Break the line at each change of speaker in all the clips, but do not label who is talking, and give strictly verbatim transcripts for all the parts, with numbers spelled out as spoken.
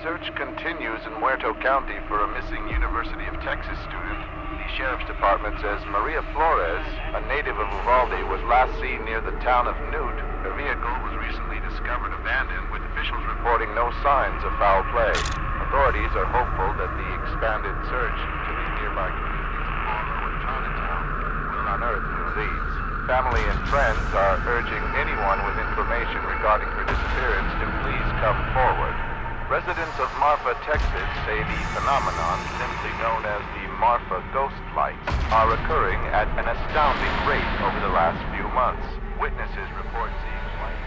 search continues in Muerto County for a missing University of Texas student. The Sheriff's Department says Maria Flores, a native of Uvalde, was last seen near the town of Newt. Her vehicle was recently discovered abandoned, with officials reporting no signs of foul play. Authorities are hopeful that the expanded search to the nearby communities of Harlow and Chinatown will unearth new leads. Family and friends are urging anyone with information regarding her disappearance to please come forward. Residents of Marfa, Texas say the phenomenon, simply known as the Marfa ghost lights, are occurring at an astounding rate over the last few months. Witnesses report seeing lights.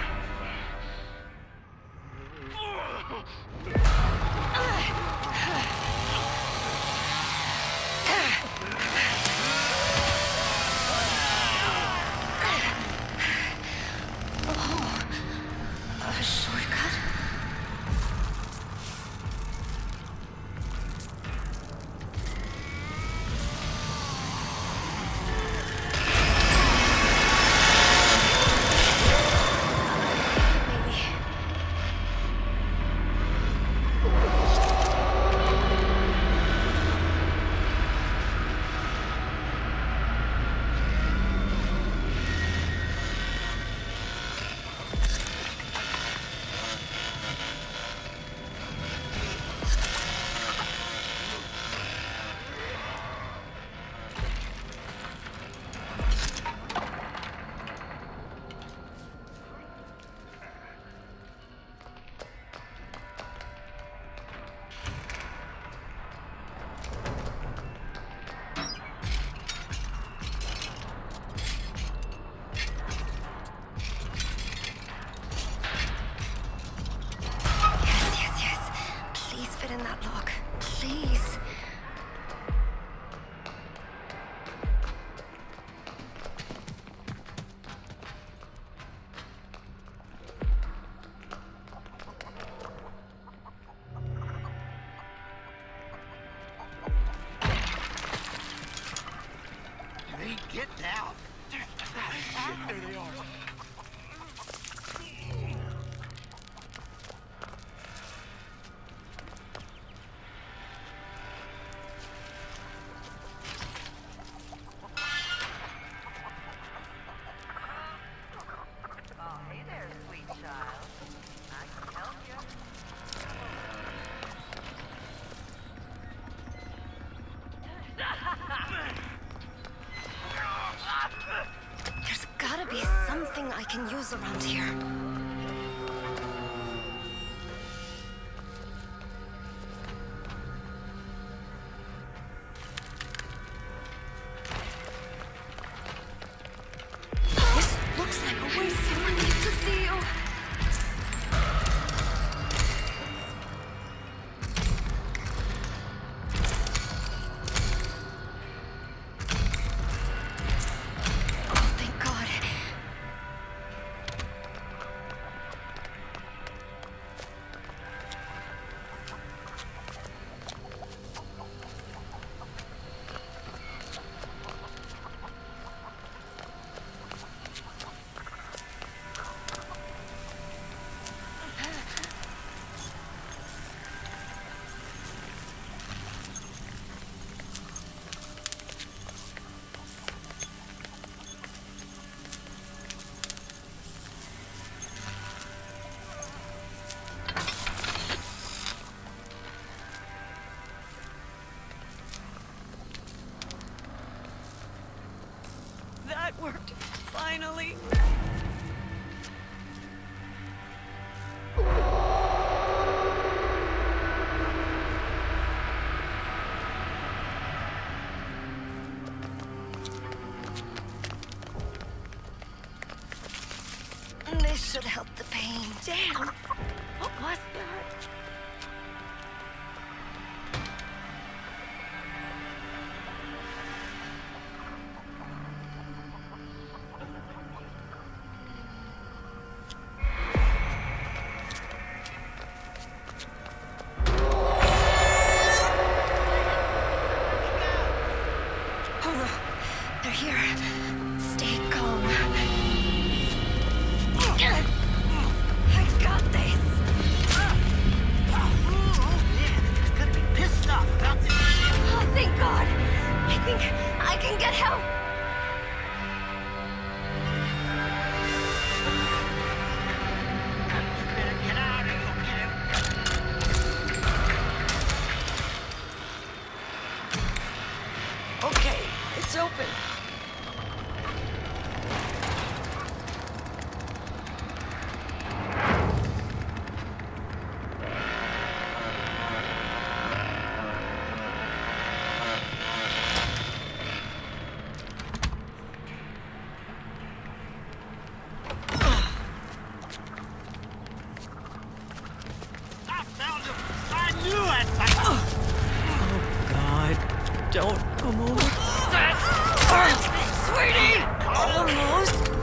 Get down! There they are.
Oh, hey there, sweet child. I can help you.
There's gotta be something I can use around here. This looks like a way someone needs to see you.
That worked, finally.
This should help the pain.
Damn! What was that?
They're here. Stay calm. I got this.
that thing!
Oh, God. Don't come over. Sweetie! Almost.